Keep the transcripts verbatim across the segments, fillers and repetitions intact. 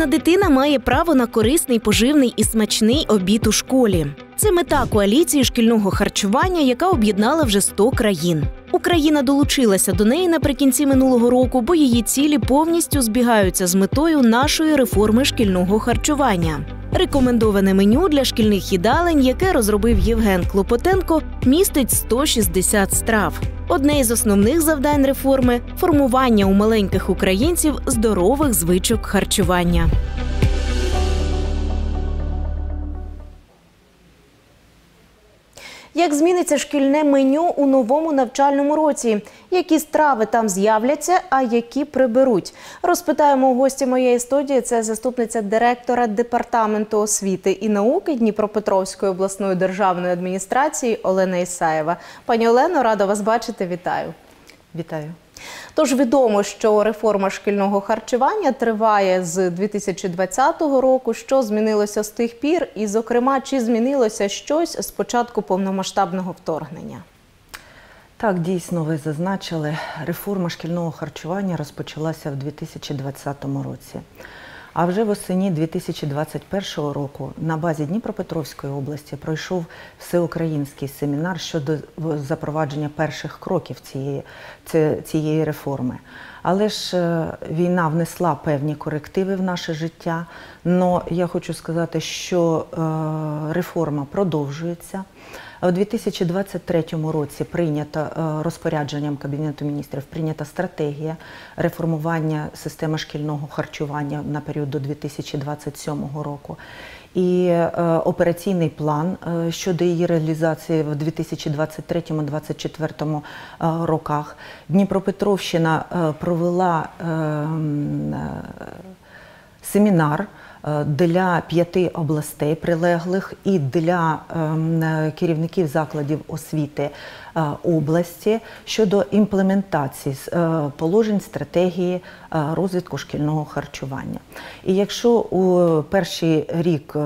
Кожна дитина має право на корисний, поживний і смачний обід у школі. Це мета коаліції шкільного харчування, яка об'єднала вже сто країн. Україна долучилася до неї наприкінці минулого року, бо її цілі повністю збігаються з метою нашої реформи шкільного харчування. Рекомендоване меню для шкільних їдалень, яке розробив Євген Клопотенко, містить сто шістдесят страв. Одне із основних завдань реформи – формування у маленьких українців здорових звичок харчування. Як зміниться шкільне меню у новому навчальному році? Які страви там з'являться, а які приберуть? Розпитаємо у гості моєї студії. Це заступниця директора Департаменту освіти і науки Дніпропетровської обласної державної адміністрації Олена Ісаєва. Пані Олено, рада вас бачити. Вітаю. Вітаю. Тож відомо, що реформа шкільного харчування триває з дві тисячі двадцятого року. Що змінилося з тих пір? І, зокрема, чи змінилося щось з початку повномасштабного вторгнення? Так, дійсно, ви зазначили, реформа шкільного харчування розпочалася в дві тисячі двадцятому році. А вже восені дві тисячі двадцять першого року на базі Дніпропетровської області пройшов всеукраїнський семінар щодо запровадження перших кроків цієї, цієї реформи. Але ж війна внесла певні корективи в наше життя. Но я хочу сказати, що реформа продовжується. У дві тисячі двадцять третьому році прийнята розпорядженням Кабінету міністрів прийнята стратегія реформування системи шкільного харчування на період до дві тисячі двадцять сьомого року. І операційний план щодо її реалізації в дві тисячі двадцять третьому - дві тисячі двадцять четвертому роках. Дніпропетровщина провела семінар для п'яти областей прилеглих і для керівників закладів освіти області щодо імплементації положень стратегії розвитку шкільного харчування. І якщо у перший рік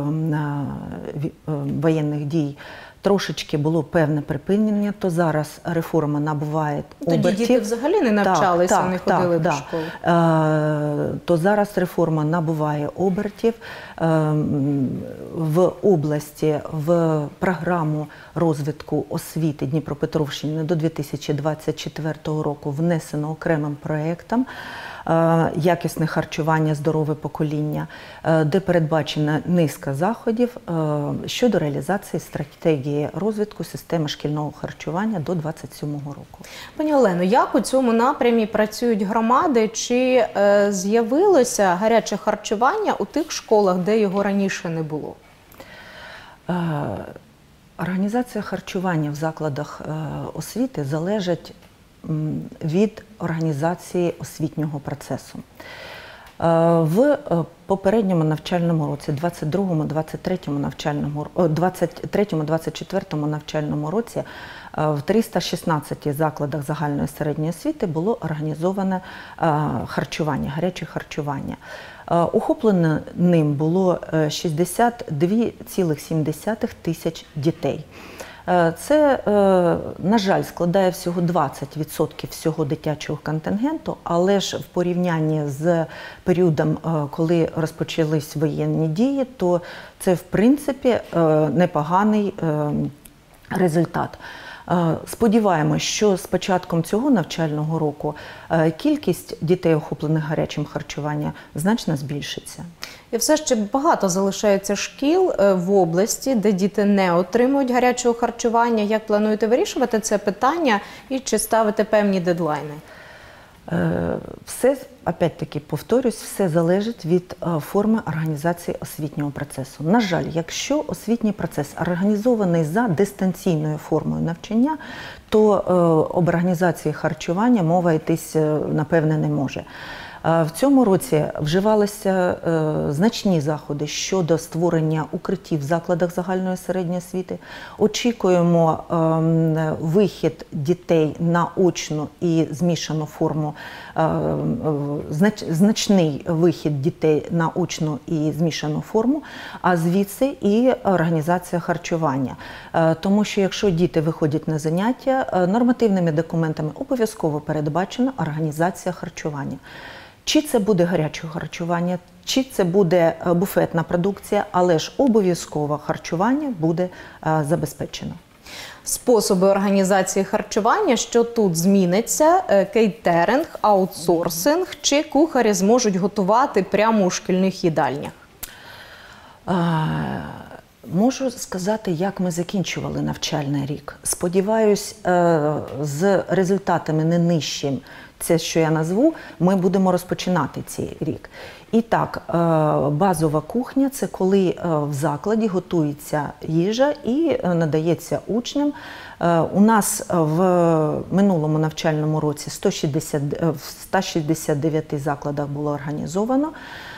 воєнних дій трошечки було певне припинення, то зараз реформа набуває обертів. Тоді діти взагалі не навчалися, так, не так, ходили так, до так. школи. Е, то зараз реформа набуває обертів. Е, в області в програму розвитку освіти Дніпропетровщини до дві тисячі двадцять четвертого року внесено окремим проєктом якісне харчування, здорове покоління, де передбачена низка заходів щодо реалізації стратегії розвитку системи шкільного харчування до двадцять сьомого року. Пані Олено, як у цьому напрямі працюють громади? Чи е, з'явилося гаряче харчування у тих школах, де його раніше не було? Е, організація харчування в закладах е, освіти залежить від організації освітнього процесу. В попередньому навчальному році, двадцять другому - двадцять третьому навчальному, двадцять третьому - двадцять четвертому навчальному році в триста шістнадцяти закладах загальної середньої освіти було організоване харчування, гаряче харчування. Охоплено ним було шістдесят дві цілих сім десятих тисяч дітей. Це, на жаль, складає всього двадцять відсотків всього дитячого контингенту, але ж в порівнянні з періодом, коли розпочались воєнні дії, то це, в принципі, непоганий результат. Сподіваємось, що з початком цього навчального року кількість дітей, охоплених гарячим харчуванням, значно збільшиться. І все ще багато залишається шкіл в області, де діти не отримують гарячого харчування. Як плануєте вирішувати це питання і чи ставите певні дедлайни? Все, опять-таки, повторюсь, все залежить від форми організації освітнього процесу. На жаль, якщо освітній процес організований за дистанційною формою навчання, то об організації харчування мова йтись, напевне, не може. В цьому році вживалися значні заходи щодо створення укриттів в закладах загальної середньої освіти. Очікуємо вихід дітей на очну і змішану форму, значний вихід дітей на очну і змішану форму, а звідси і організація харчування. Тому що якщо діти виходять на заняття, нормативними документами обов'язково передбачена організація харчування. Чи це буде гаряче харчування, чи це буде буфетна продукція, але ж обов'язково харчування буде забезпечено. Способи організації харчування, що тут зміниться? Кейтеринг, аутсорсинг чи кухарі зможуть готувати прямо у шкільних їдальнях? А, можу сказати, як ми закінчували навчальний рік. Сподіваюсь, з результатами не нижчим, це, що я назву, ми будемо розпочинати цей рік. І так, базова кухня – це коли в закладі готується їжа і надається учням. У нас в минулому навчальному році сто шістдесят, в ста шістдесят дев'яти закладах було організовано.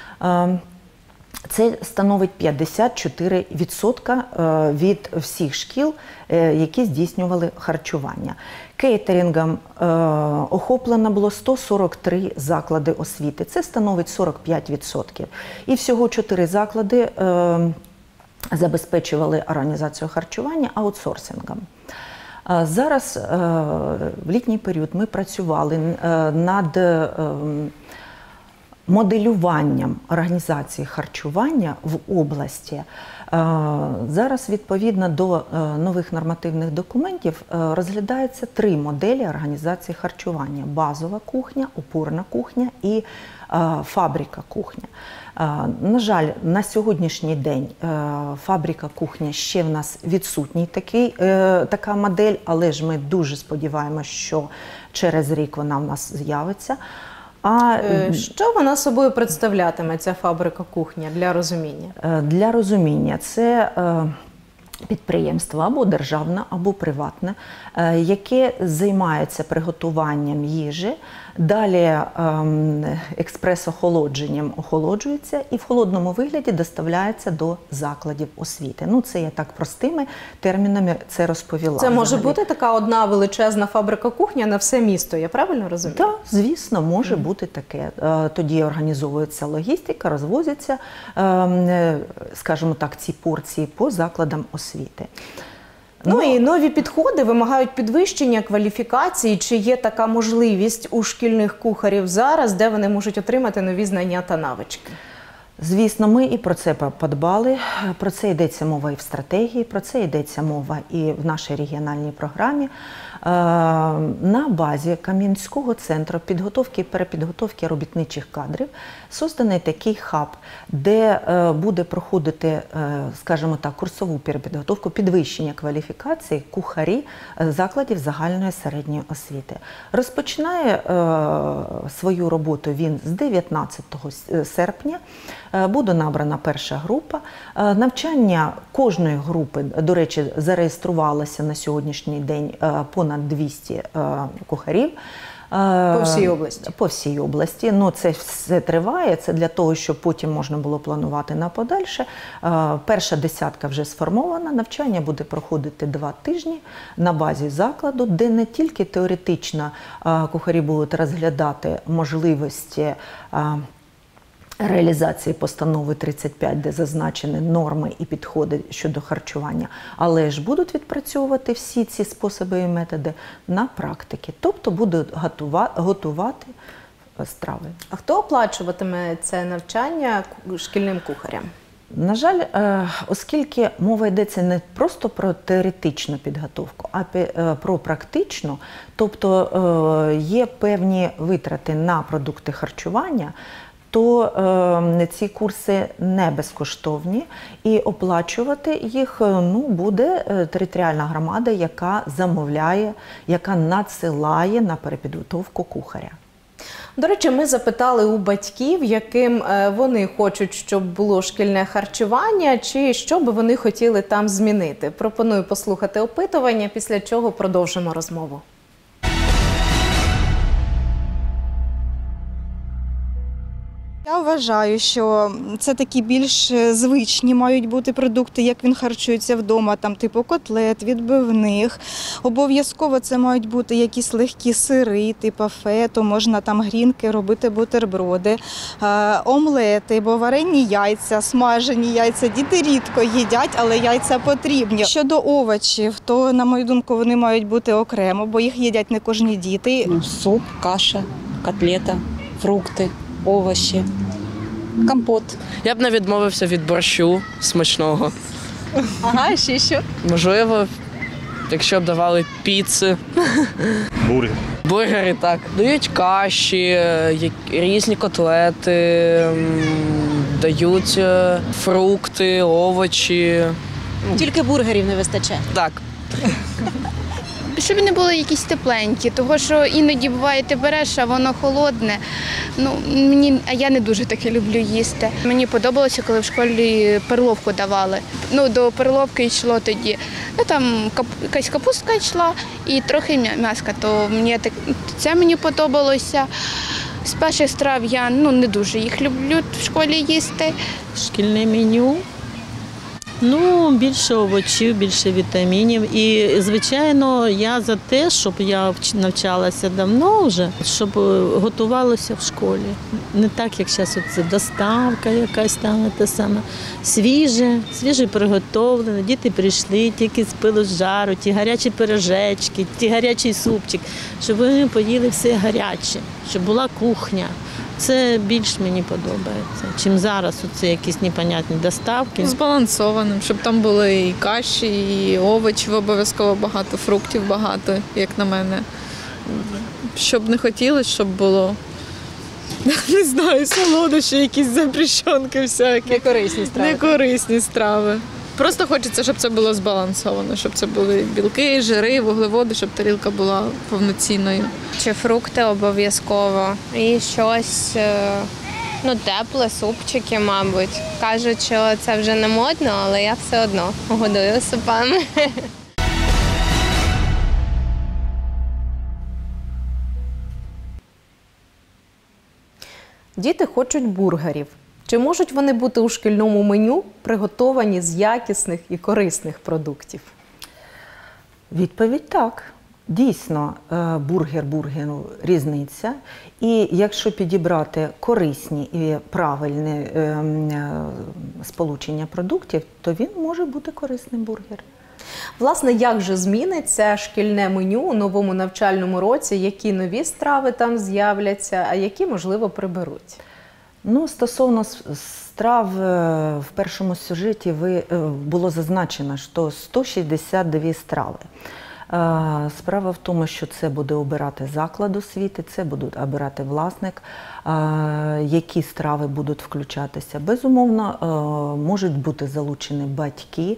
Це становить п'ятдесят чотири відсотки від всіх шкіл, які здійснювали харчування. Кейтерингом охоплено було сто сорок три заклади освіти, це становить сорок п'ять відсотків. І всього чотири заклади забезпечували організацію харчування аутсорсингом. Зараз в літній період ми працювали над моделюванням організації харчування в області. Зараз, відповідно до нових нормативних документів, розглядається три моделі організації харчування: базова кухня, опорна кухня і фабрика кухня. На жаль, на сьогоднішній день фабрика кухня ще в нас відсутній такий, така модель, але ж ми дуже сподіваємося, що через рік вона в нас з'явиться. А що вона собою представлятиме, ця фабрика кухня, для розуміння? Для розуміння, це підприємство або державне, або приватне, яке займається приготуванням їжі, далі експрес-охолодженням охолоджується і в холодному вигляді доставляється до закладів освіти. Ну, це я так простими термінами це розповіла. Це може взагалі бути така одна величезна фабрика кухня на все місто, я правильно розумію? Так, звісно, може mm. бути таке. Тоді організовується логістика, розвозяться, скажімо так, ці порції по закладам освіти. Ну, ну і нові підходи вимагають підвищення кваліфікації. Чи є така можливість у шкільних кухарів зараз, де вони можуть отримати нові знання та навички? Звісно, ми і про це подбали, про це йдеться мова і в стратегії, про це йдеться мова і в нашій регіональній програмі. На базі Кам'янського центру підготовки і перепідготовки робітничих кадрів створений такий хаб, де буде проходити, скажімо так, курсову перепідготовку, підвищення кваліфікації кухарі закладів загальної середньої освіти. Розпочинає свою роботу він з дев'ятнадцятого серпня. Буде набрана перша група. Навчання кожної групи, до речі, зареєструвалося на сьогоднішній день понад двісті кухарів. По всій області? По всій області. Ну, це все триває, це для того, щоб потім можна було планувати на подальше. Перша десятка вже сформована, навчання буде проходити два тижні на базі закладу, де не тільки теоретично кухарі будуть розглядати можливості реалізації постанови тридцять п'ять, де зазначені норми і підходи щодо харчування, але ж будуть відпрацьовувати всі ці способи і методи на практиці. Тобто будуть готувати страви. А хто оплачуватиме це навчання шкільним кухарям? На жаль, оскільки мова йдеться не просто про теоретичну підготовку, а про практичну, тобто є певні витрати на продукти харчування, то е, ці курси не безкоштовні, і оплачувати їх ну, буде територіальна громада, яка замовляє, яка надсилає на перепідготовку кухаря. До речі, ми запитали у батьків, яким вони хочуть, щоб було шкільне харчування, чи що би вони хотіли там змінити. Пропоную послухати опитування, після чого продовжимо розмову. Я вважаю, що це такі більш звичні мають бути продукти, як він харчується вдома, там типу котлет, відбивних. Обов'язково це мають бути якісь легкі сири, типу фето, можна там грінки, робити бутерброди, омлети, бо варені яйця, смажені яйця. Діти рідко їдять, але яйця потрібні. Щодо овочів, то, на мою думку, вони мають бути окремо, бо їх їдять не кожні діти. Суп, каша, котлета, фрукти. овочі, компот. Я б не відмовився від борщу смачного. Ага, ще що? Можливо, якщо б давали піци. Бургер. Бургери, так. Дають каші, як- різні котлети, м, дають е, фрукти, овочі. Тільки бургерів не вистачає. Так. Щоб не були якісь тепленькі, тому що іноді буває, ти береш, а воно холодне. Ну, мені, а я не дуже таке люблю їсти. Мені подобалося, коли в школі перловку давали. Ну, до перловки йшло тоді. Ну, там кап, якась капустка йшла і трохи м'я- м'яска, то мені так, це мені подобалося. З перших страв я ну, не дуже їх люблю в школі їсти. Шкільне меню. Ну, більше овочів, більше вітамінів. І, звичайно, я за те, щоб я вч- навчалася давно вже, щоб е, готувалося в школі. Не так, як зараз це доставка якась там, те саме. Свіже, свіже приготовлене. Діти прийшли, тільки з пилу з жару, ті гарячі пирожечки, ті гарячий супчик, щоб вони поїли все гаряче, щоб була кухня. Це більш мені подобається, чим зараз оце якісь непонятні доставки. Збалансованим, щоб там були і каші, і овочів обов'язково багато, фруктів багато, як на мене. Щоб не хотілося, щоб було, не знаю, солодощі, якісь запрещенки всякі. Некорисні страви. Некорисні страви. Просто хочеться, щоб це було збалансовано, щоб це були білки, жири, вуглеводи, щоб тарілка була повноцінною. Чи фрукти обов'язково. І щось е, ну, тепле, супчики, мабуть. Кажуть, що це вже не модно, але я все одно годую супами. Діти хочуть бургерів. Чи можуть вони бути у шкільному меню, приготовані з якісних і корисних продуктів? Відповідь так. Дійсно, е, бургер бургеру різниця. І якщо підібрати корисні і правильне е, е, сполучення продуктів, то він може бути корисним бургер. Власне, як же зміниться шкільне меню у новому навчальному році? Які нові страви там з'являться, а які, можливо, приберуть? Ну, стосовно с- страв, е, в першому сюжеті ви, е, було зазначено, що сто шістдесят дві страви. Е, Справа в тому, що це буде обирати заклад освіти, це буде обирати власник, е, які страви будуть включатися. Безумовно, е, можуть бути залучені батьки,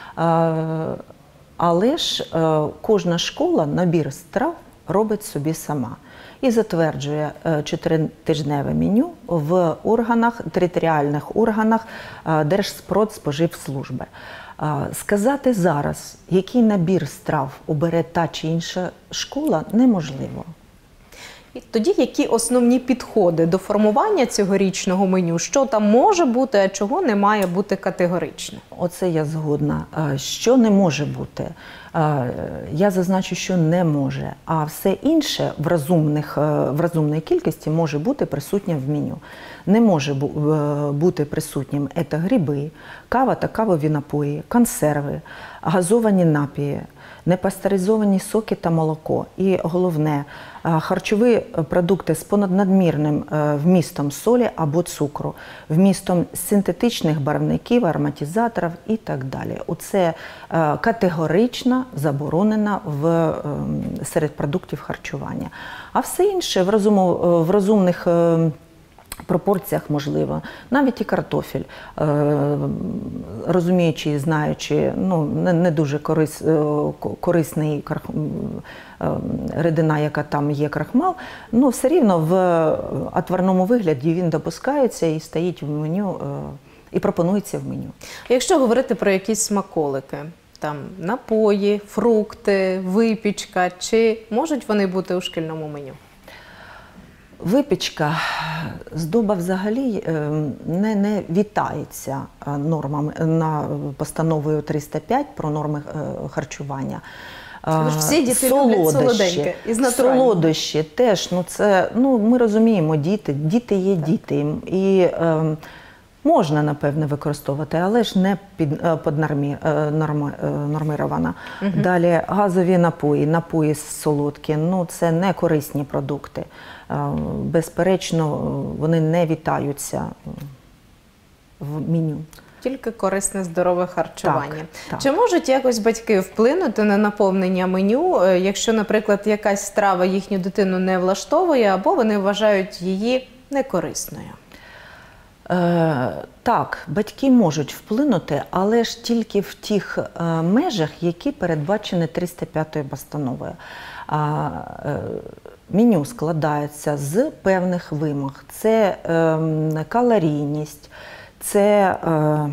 е, але ж е, кожна школа набір страв робить собі сама і затверджує е, чотиритижневе меню в органах, територіальних органах е, Держпродспоживслужби. Е, Сказати зараз, який набір страв обере та чи інша школа, неможливо. І тоді які основні підходи до формування цьогорічного меню? Що там може бути, а чого не має бути категорично? Оце я згодна. Е, Що не може бути? Е, Я зазначу, що не може, а все інше в, розумних, е, в розумній кількості може бути присутнє в меню. Не може бу- е, бути присутнім це гриби, кава та кавові напої, консерви, газовані напії, непастеризовані соки та молоко. І головне, е, харчові продукти з понаднадмірним е, вмістом солі або цукру, вмістом синтетичних барвників, ароматизаторів і так далі. Оце е, категорично заборонено в, е, серед продуктів харчування. А все інше в, розуму, е, в розумних е, пропорціях можливо. Навіть і картофель, е, розуміючи і знаючи, ну, не, не дуже корис, е, корисний крах- е, рідина, яка там є крахмал, ну, все рівно в отварному вигляді він допускається і стоїть в меню, е, і пропонується в меню. Якщо говорити про якісь смаколики, там напої, фрукти, випічка, чи можуть вони бути у шкільному меню? Випічка, здоба взагалі е, не, не вітається е, нормами на постановою триста п'ять про норми е, харчування. Тому ж всі діти люблять солоденьке, із натурального. Солодощі теж, ну це, ну ми розуміємо, діти, діти є діти. І е, Можна, напевне, використовувати, але ж не під, піднормі, норми, нормирована. Угу. Далі газові напої, напої солодкі, ну це не корисні продукти. Безперечно, вони не вітаються в меню. Тільки корисне, здорове харчування. Так, так. Чи можуть якось батьки вплинути на наповнення меню, якщо, наприклад, якась страва їхню дитину не влаштовує, або вони вважають її некорисною? Е, так, батьки можуть вплинути, але ж тільки в тих е, межах, які передбачені триста п'ятою постановою. А, е, меню складається з певних вимог. Це е, калорійність, це е,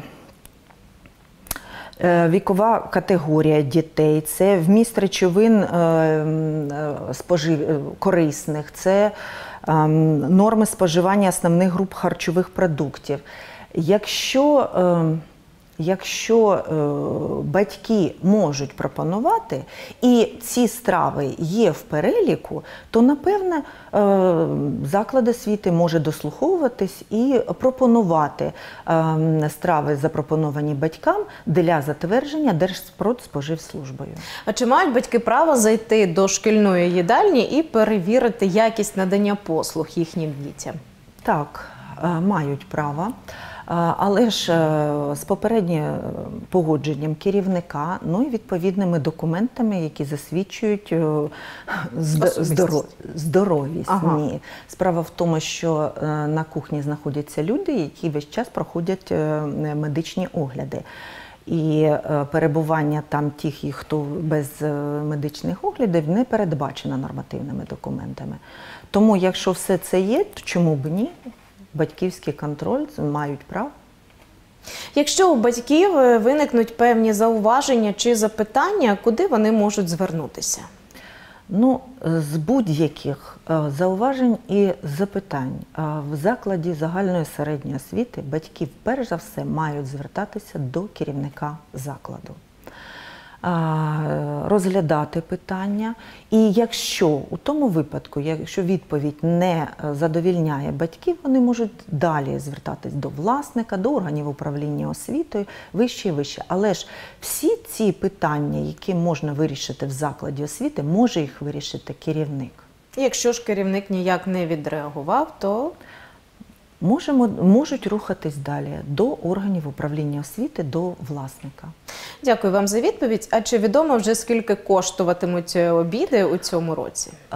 е, вікова категорія дітей, це вміст речовин е, спожив, корисних, це е, норми споживання основних груп харчових продуктів. Якщо е, Якщо е, батьки можуть пропонувати, і ці страви є в переліку, то, напевне, е, заклад освіти може дослуховуватись і пропонувати е, страви, запропоновані батькам, для затвердження Держпродспоживслужбою. А чи мають батьки право зайти до шкільної їдальні і перевірити якість надання послуг їхнім дітям? Так, е, мають право. Але ж з попереднім погодженням керівника, ну і відповідними документами, які засвідчують здоров... здоровість. Ага. Ні. Справа в тому, що на кухні знаходяться люди, які весь час проходять медичні огляди. І перебування там тих, хто без медичних оглядів, не передбачено нормативними документами. Тому, якщо все це є, то чому б ні? Батьківський контроль мають право. Якщо у батьків виникнуть певні зауваження чи запитання, куди вони можуть звернутися? Ну, з будь-яких зауважень і запитань в закладі загальної середньої освіти батьки, перш за все, мають звертатися до керівника закладу, розглядати питання. І якщо у тому випадку, якщо відповідь не задовільняє батьків, вони можуть далі звертатись до власника, до органів управління освітою, вище і вище. Але ж всі ці питання, які можна вирішити в закладі освіти, може їх вирішити керівник. Якщо ж керівник ніяк не відреагував, то... Можемо, можуть рухатись далі до органів управління освіти, до власника. Дякую вам за відповідь. А чи відомо вже, скільки коштуватимуть обіди у цьому році? Е,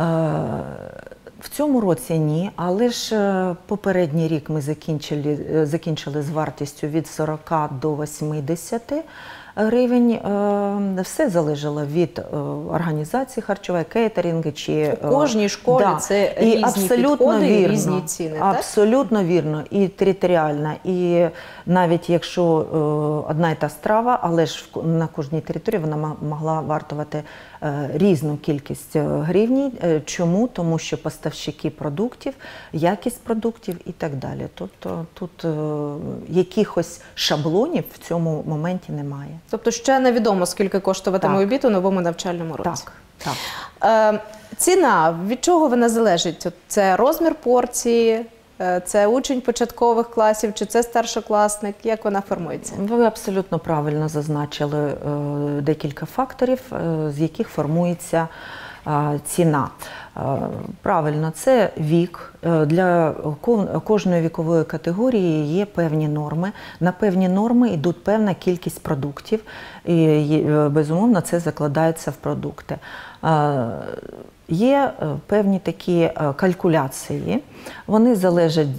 в цьому році ні, але ж попередній рік ми закінчили, закінчили з вартістю від сорока до восьмидесяти гривень. Все залежало від організації харчової, кейтерінги. Чи... У кожній школі да. це різні абсолютно підходи вірно, і різні ціни, абсолютно так? вірно. І територіальна, і навіть якщо одна і та страва, але ж на кожній території вона могла вартувати різну кількість гривень. Чому? Тому що поставщики продуктів, якість продуктів і так далі. Тобто тут якихось шаблонів в цьому моменті немає. Тобто ще невідомо, скільки коштуватиме так. обід у новому навчальному році? Так, так. Е, ціна, від чого вона залежить? Це розмір порції, це учень початкових класів, чи це старшокласник? Як вона формується? Ви абсолютно правильно зазначили е, декілька факторів, е, з яких формується е, ціна. Е, правильно, це вік. Е, для кожної вікової категорії є певні норми. На певні норми йдуть певна кількість продуктів, і, е, безумовно, це закладається в продукти. Е, Є певні такі калькуляції, вони залежать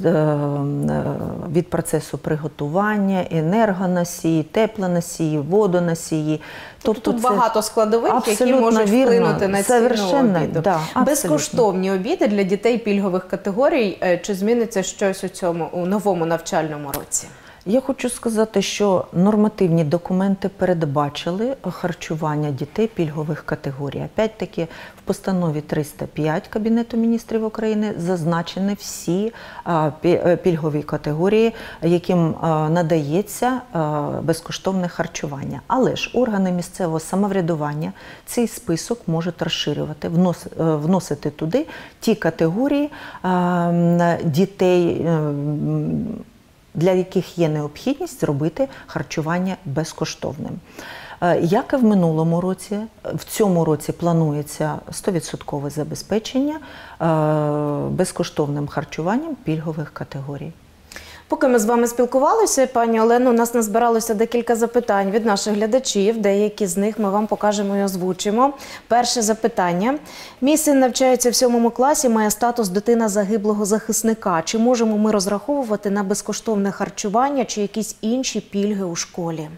від процесу приготування, енергоносії, теплоносії, водоносії. Тобто тут це багато складових, які можуть вірно, вплинути на ціну обіду. Да, безкоштовні обіди для дітей пільгових категорій. Чи зміниться щось у цьому, у новому навчальному році? Я хочу сказати, що нормативні документи передбачили харчування дітей пільгових категорій. Опять-таки, в постанові триста п'ять Кабінету міністрів України зазначені всі пільгові категорії, яким надається безкоштовне харчування. Але ж органи місцевого самоврядування цей список можуть розширювати, вносити туди ті категорії дітей, для яких є необхідність зробити харчування безкоштовним. Як і в минулому році, в цьому році планується сто відсотків забезпечення безкоштовним харчуванням пільгових категорій. Поки ми з вами спілкувалися, пані Олено, у нас назбиралося декілька запитань від наших глядачів. Деякі з них ми вам покажемо і озвучимо. Перше запитання. Мій син навчається в сьомому класі, має статус дитина загиблого захисника. Чи можемо ми розраховувати на безкоштовне харчування чи якісь інші пільги у школі?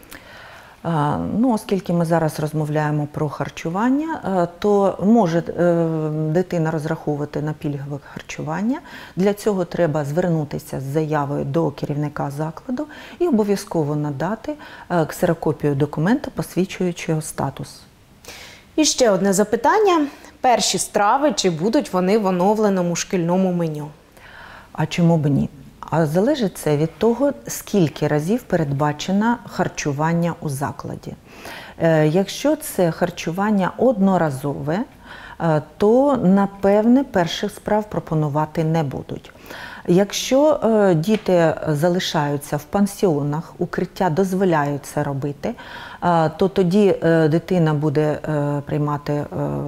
Ну, оскільки ми зараз розмовляємо про харчування, то може дитина розраховувати на пільгове харчування. Для цього треба звернутися з заявою до керівника закладу і обов'язково надати ксерокопію документа, посвідчуючого статус. І ще одне запитання. Перші страви, чи будуть вони в оновленому шкільному меню? А чому б ні? А залежить це від того, скільки разів передбачено харчування у закладі. Якщо це харчування одноразове, то, напевне, перших страв пропонувати не будуть. Якщо діти залишаються в пансіонах, укриття дозволяють це робити, то тоді дитина буде приймати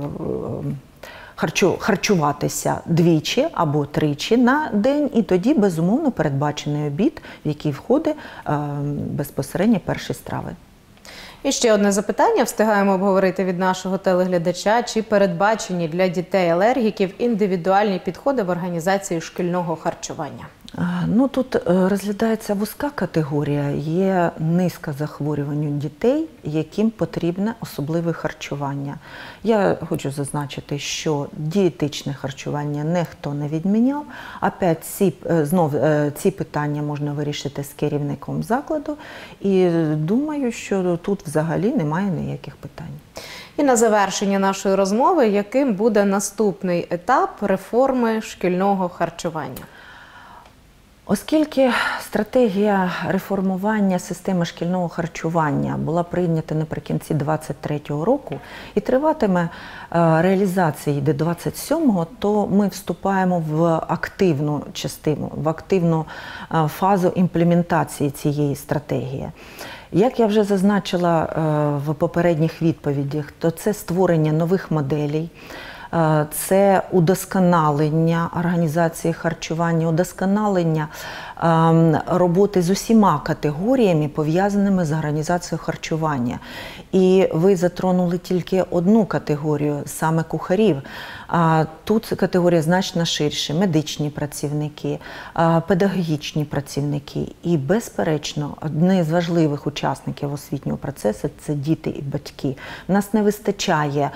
Харчу, харчуватися двічі або тричі на день, і тоді, безумовно, передбачений обід, в який входить е, безпосередньо перші страви. І ще одне запитання встигаємо обговорити від нашого телеглядача. Чи передбачені для дітей-алергіків індивідуальні підходи в організації шкільного харчування? Ну, тут розглядається вузька категорія. Є низка захворювань у дітей, яким потрібне особливе харчування. Я хочу зазначити, що дієтичне харчування ніхто не відміняв. Опять ці, знов, ці питання можна вирішити з керівником закладу. І думаю, що тут взагалі немає ніяких питань. І на завершення нашої розмови, яким буде наступний етап реформи шкільного харчування? Оскільки стратегія реформування системи шкільного харчування була прийнята наприкінці двадцять третього року і триватиме реалізація до двадцять сьомого, то ми вступаємо в активну частину, в активну фазу імплементації цієї стратегії. Як я вже зазначила в попередніх відповідях, то це створення нових моделей, це удосконалення організації харчування, удосконалення роботи з усіма категоріями, пов'язаними з організацією харчування. І ви затронули тільки одну категорію, саме кухарів. Тут категорія значно ширше – медичні працівники, педагогічні працівники. І, безперечно, одні з важливих учасників освітнього процесу – це діти і батьки. У нас не вистачає,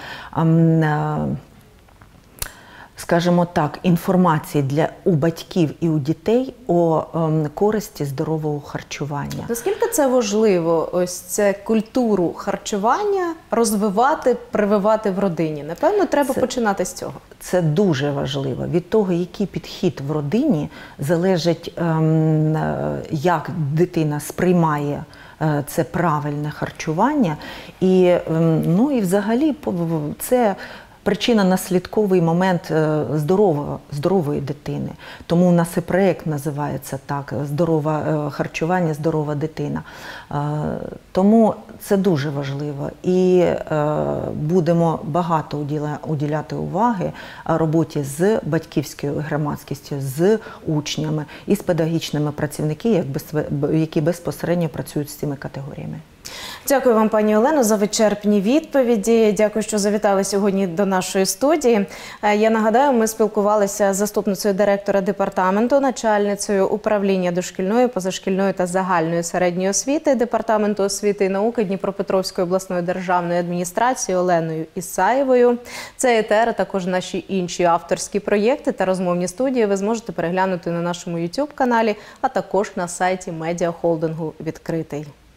скажімо так, інформації для, у батьків і у дітей о ем, користі здорового харчування. Наскільки це важливо, ось це культуру харчування розвивати, прививати в родині? Напевно, треба це, починати з цього. Це дуже важливо. Від того, який підхід в родині, залежить, ем, як дитина сприймає е, це правильне харчування. І, ем, ну, і взагалі це причинно-наслідковий момент здорової, здорової дитини. Тому у нас і проєкт називається так «Здорове харчування, здорова дитина». Тому це дуже важливо. І будемо багато уділяти уваги роботі з батьківською громадськістю, з учнями і з педагогічними працівниками, які безпосередньо працюють з цими категоріями. Дякую вам, пані Олено, за вичерпні відповіді. Дякую, що завітали сьогодні до нашої студії. Я нагадаю, ми спілкувалися з заступницею директора департаменту, начальницею управління дошкільної, позашкільної та загальної середньої освіти Департаменту освіти і науки Дніпропетровської обласної державної адміністрації Оленою Ісаєвою. Цей етер, а також наші інші авторські проєкти та розмовні студії ви зможете переглянути на нашому ютуб каналі, а також на сайті медіахолдингу «Відкритий».